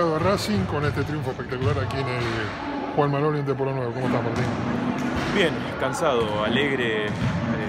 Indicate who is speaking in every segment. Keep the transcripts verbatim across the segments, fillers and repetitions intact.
Speaker 1: lado de Racing con este triunfo espectacular aquí en el Juan Malone de Polo Nuevo. ¿Cómo estás, Martín?
Speaker 2: Bien, cansado, alegre, eh,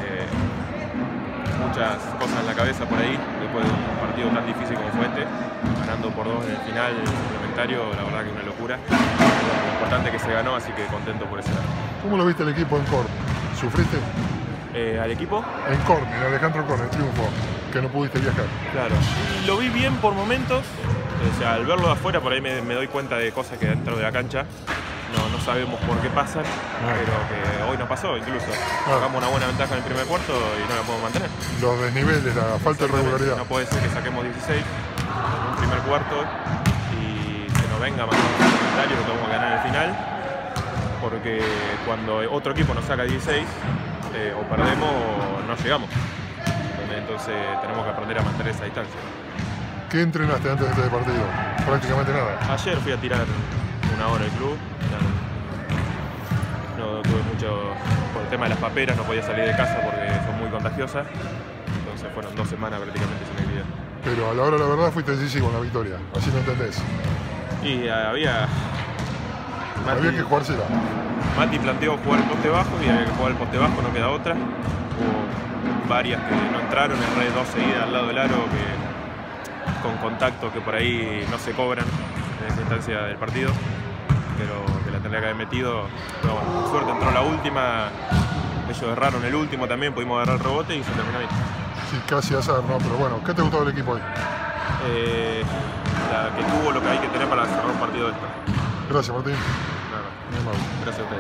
Speaker 2: muchas cosas en la cabeza por ahí, después de un partido tan difícil como fue este, ganando por dos en el final complementario, la verdad que es una locura. Lo importante es que se ganó, así que contento por ese lado.
Speaker 1: ¿Cómo lo viste el equipo en Corn? ¿Sufriste?
Speaker 2: Eh, ¿Al equipo?
Speaker 1: En Corn, en Alejandro Corn, el triunfo, que no pudiste viajar.
Speaker 2: Claro, lo vi bien por momentos, o sea, al verlo de afuera por ahí me, me doy cuenta de cosas que dentro de la cancha no, no sabemos por qué pasan, ah. pero que hoy no pasó incluso. Ah. Sacamos una buena ventaja en el primer cuarto y no la podemos mantener.
Speaker 1: Los desniveles, la falta de regularidad.
Speaker 2: No puede ser que saquemos dieciséis en un primer cuarto y se nos venga más comentario que podemos ganar en el final, porque cuando otro equipo nos saca dieciséis, eh, o perdemos o no llegamos. Entonces tenemos que aprender a mantener esa distancia.
Speaker 1: ¿Qué entrenaste antes de este partido? Prácticamente nada.
Speaker 2: Ayer fui a tirar una hora al club. No, no tuve mucho, por el tema de las paperas no podía salir de casa porque son muy contagiosas. Entonces fueron dos semanas prácticamente sin actividad.
Speaker 1: Pero a la hora de la verdad fuiste decisivo en la victoria, así lo entendés.
Speaker 2: Y había...
Speaker 1: Mati, había que jugársela.
Speaker 2: Mati planteó jugar el poste bajo y había que jugar el poste bajo, no queda otra. Hubo varias que no entraron, erré dos seguidas al lado del aro que, con contacto que por ahí no se cobran en esa instancia del partido, pero que la tendría que haber metido. Pero bueno, por suerte entró la última, ellos erraron el último también, pudimos agarrar el rebote y se terminó ahí.
Speaker 1: Sí, casi azar, ¿no? Pero bueno, ¿qué te gustó del equipo hoy?
Speaker 2: Eh, la que tuvo lo que hay que tener para cerrar un partido de esto.
Speaker 1: Gracias, Martín.
Speaker 2: Nada, gracias a ustedes.